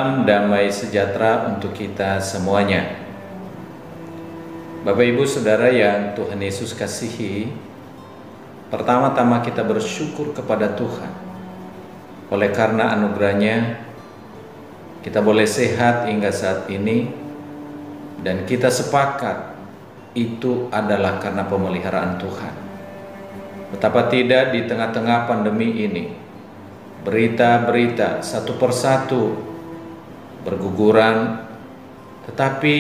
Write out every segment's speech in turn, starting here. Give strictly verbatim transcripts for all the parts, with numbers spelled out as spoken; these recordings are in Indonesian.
Salam damai sejahtera untuk kita semuanya. Bapak Ibu Saudara yang Tuhan Yesus kasihi, pertama-tama kita bersyukur kepada Tuhan. Oleh karena anugerahnya, kita boleh sehat hingga saat ini, dan kita sepakat itu adalah karena pemeliharaan Tuhan. Betapa tidak di tengah-tengah pandemi ini, berita-berita satu persatu berguguran, tetapi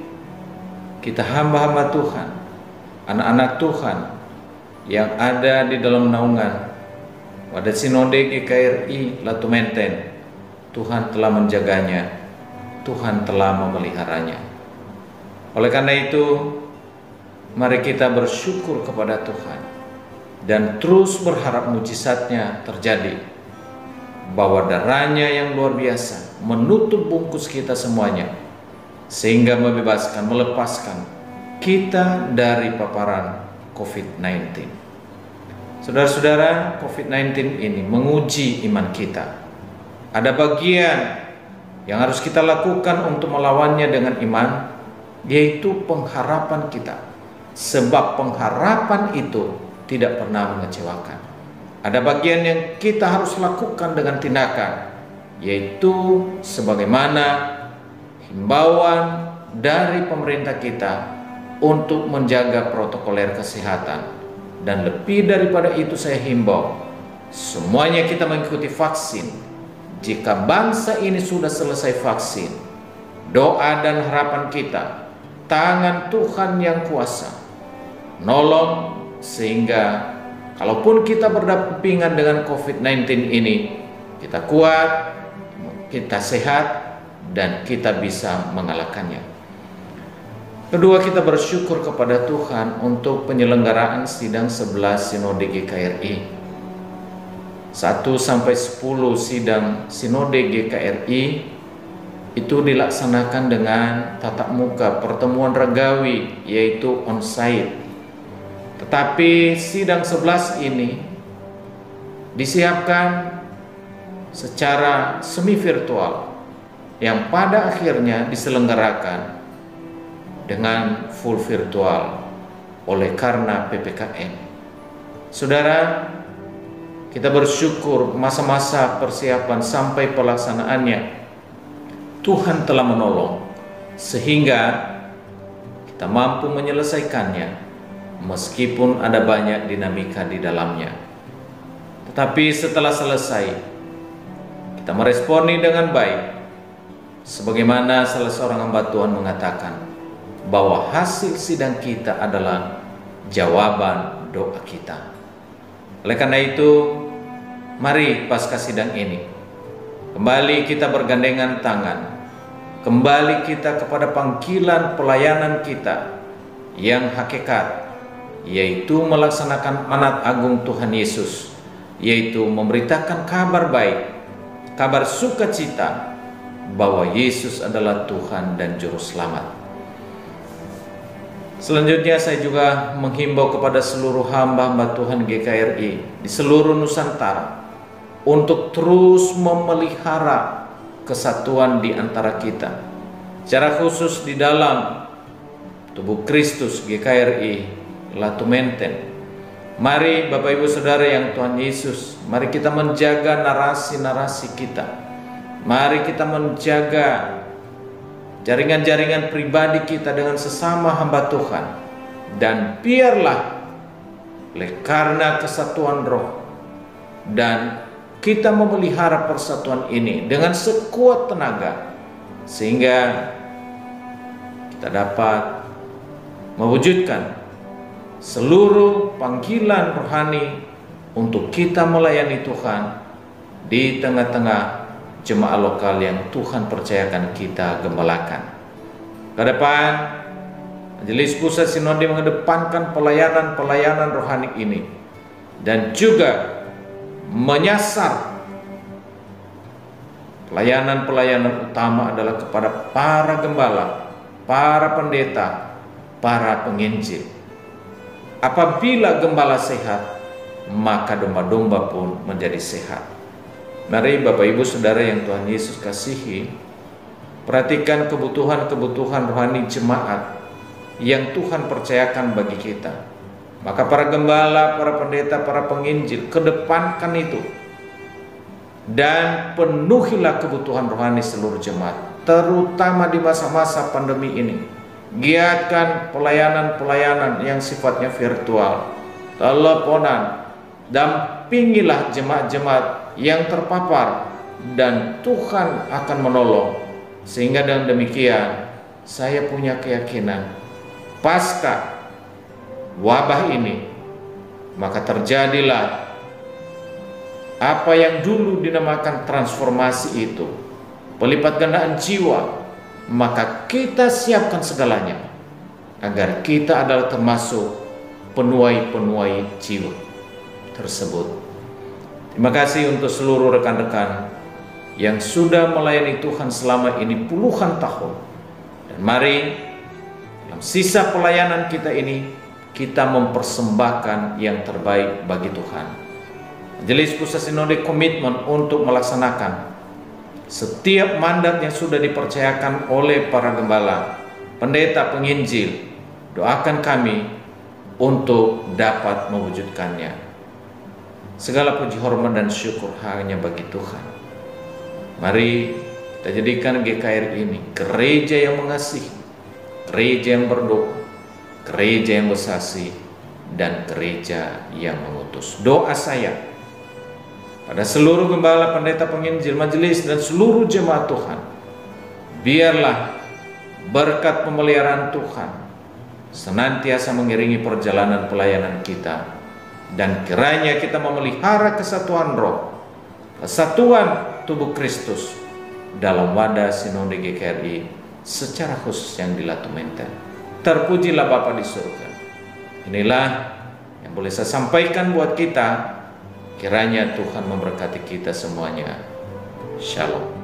kita hamba-hamba Tuhan, anak-anak Tuhan yang ada di dalam naungan Wadah Sinode G K R I Latumenten, Tuhan telah menjaganya, Tuhan telah memeliharanya. Oleh karena itu, mari kita bersyukur kepada Tuhan dan terus berharap mujizatnya terjadi, bahwa darahnya yang luar biasa menutup bungkus kita semuanya, sehingga membebaskan, melepaskan kita dari paparan covid sembilan belas. Saudara-saudara, covid sembilan belas ini menguji iman kita. Ada bagian yang harus kita lakukan untuk melawannya dengan iman, yaitu pengharapan kita. Sebab pengharapan itu tidak pernah mengecewakan. Ada bagian yang kita harus lakukan dengan tindakan, yaitu sebagaimana himbauan dari pemerintah kita untuk menjaga protokoler kesehatan. Dan lebih daripada itu saya himbau, semuanya kita mengikuti vaksin. Jika bangsa ini sudah selesai vaksin, doa dan harapan kita, tangan Tuhan yang kuasa nolong, sehingga kalaupun kita berdampingan dengan covid sembilan belas ini, kita kuat, kita sehat, dan kita bisa mengalahkannya. Kedua, kita bersyukur kepada Tuhan untuk penyelenggaraan sidang sebelas Sinode G K R I. satu sampai sepuluh sidang Sinode G K R I itu dilaksanakan dengan tatap muka, pertemuan regawi, yaitu onsite. Tetapi sidang sebelas ini disiapkan secara semi virtual, yang pada akhirnya diselenggarakan dengan full virtual oleh karena P P K M. Saudara, kita bersyukur masa-masa persiapan sampai pelaksanaannya Tuhan telah menolong, sehingga kita mampu menyelesaikannya meskipun ada banyak dinamika di dalamnya. Tetapi setelah selesai, kita meresponi dengan baik, sebagaimana salah seorang hamba Tuhan mengatakan, bahwa hasil sidang kita adalah jawaban doa kita. Oleh karena itu, mari pasca sidang ini, kembali kita bergandengan tangan, kembali kita kepada panggilan pelayanan kita yang hakikat, yaitu melaksanakan amanat agung Tuhan Yesus, yaitu memberitakan kabar baik, kabar sukacita, bahwa Yesus adalah Tuhan dan Juru Selamat. Selanjutnya saya juga menghimbau kepada seluruh hamba-hamba Tuhan G K R I di seluruh Nusantara untuk terus memelihara kesatuan di antara kita, secara khusus di dalam tubuh Kristus G K R I Latumenten. Mari Bapak Ibu Saudara yang Tuhan Yesus, mari kita menjaga narasi-narasi kita. Mari kita menjaga jaringan-jaringan pribadi kita dengan sesama hamba Tuhan. Dan biarlah oleh karena kesatuan roh dan kita memelihara persatuan ini dengan sekuat tenaga, sehingga kita dapat mewujudkan seluruh panggilan rohani untuk kita melayani Tuhan di tengah-tengah jemaah lokal yang Tuhan percayakan kita gembalakan. Ke depan, Majelis Pusat Sinode mengedepankan pelayanan-pelayanan rohani ini, dan juga menyasar pelayanan-pelayanan utama adalah kepada para gembala, para pendeta, para penginjil. Apabila gembala sehat, maka domba-domba pun menjadi sehat. Mari Bapak Ibu Saudara yang Tuhan Yesus kasihi, perhatikan kebutuhan-kebutuhan rohani jemaat yang Tuhan percayakan bagi kita. Maka para gembala, para pendeta, para penginjil, kedepankan itu. Dan penuhilah kebutuhan rohani seluruh jemaat, terutama di masa-masa pandemi ini. Giatkan pelayanan-pelayanan yang sifatnya virtual, teleponan, dampingilah jemaat-jemaat yang terpapar, dan Tuhan akan menolong. Sehingga dengan demikian saya punya keyakinan pasca wabah ini, maka terjadilah apa yang dulu dinamakan transformasi itu, pelipat gandaan jiwa. Maka kita siapkan segalanya agar kita adalah termasuk penuai-penuai jiwa tersebut. Terima kasih untuk seluruh rekan-rekan yang sudah melayani Tuhan selama ini puluhan tahun. Dan mari dalam sisa pelayanan kita ini, kita mempersembahkan yang terbaik bagi Tuhan. Majelis Pusat Sinode komitmen untuk melaksanakan setiap mandat yang sudah dipercayakan oleh para gembala, pendeta, penginjil. Doakan kami untuk dapat mewujudkannya. Segala puji, hormat, dan syukur hanya bagi Tuhan. Mari kita jadikan G K R I ini gereja yang mengasihi, gereja yang berdoa, gereja yang bersaksi, dan gereja yang mengutus. Doa saya pada seluruh gembala, pendeta, penginjil, majelis, dan seluruh jemaat Tuhan, biarlah berkat pemeliharaan Tuhan senantiasa mengiringi perjalanan pelayanan kita, dan kiranya kita memelihara kesatuan roh, kesatuan tubuh Kristus dalam wadah Sinode G K R I secara khusus yang di Latu Menteng. Terpujilah Bapa di surga. Inilah yang boleh saya sampaikan buat kita. Kiranya Tuhan memberkati kita semuanya. Shalom.